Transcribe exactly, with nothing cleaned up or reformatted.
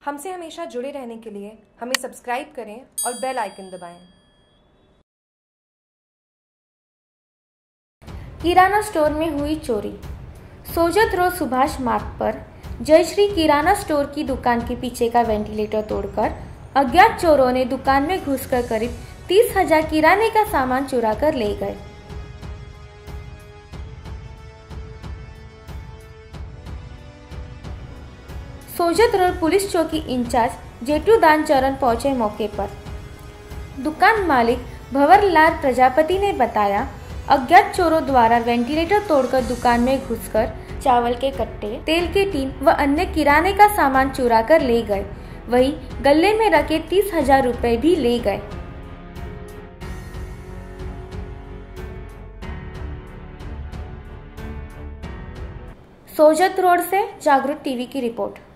हमसे हमेशा जुड़े रहने के लिए हमें सब्सक्राइब करें और बेल आइकन दबाएं। किराना स्टोर में हुई चोरी। सोजत रोड सुभाष मार्ग पर जयश्री किराना स्टोर की दुकान के पीछे का वेंटिलेटर तोड़कर अज्ञात चोरों ने दुकान में घुसकर करीब तीस हजार किराने का सामान चुरा कर ले गए। सोजत रोड पुलिस चौकी इंचार्ज जेटू दान चरण पहुंचे मौके पर। दुकान मालिक भंवरलाल प्रजापति ने बताया, अज्ञात चोरों द्वारा वेंटिलेटर तोड़कर दुकान में घुसकर चावल के कट्टे, तेल के टीन व अन्य किराने का सामान चुरा कर ले गए। वहीं गले में रखे तीस हजार रुपए भी ले गए। सोजत रोड से जागृत टीवी की रिपोर्ट।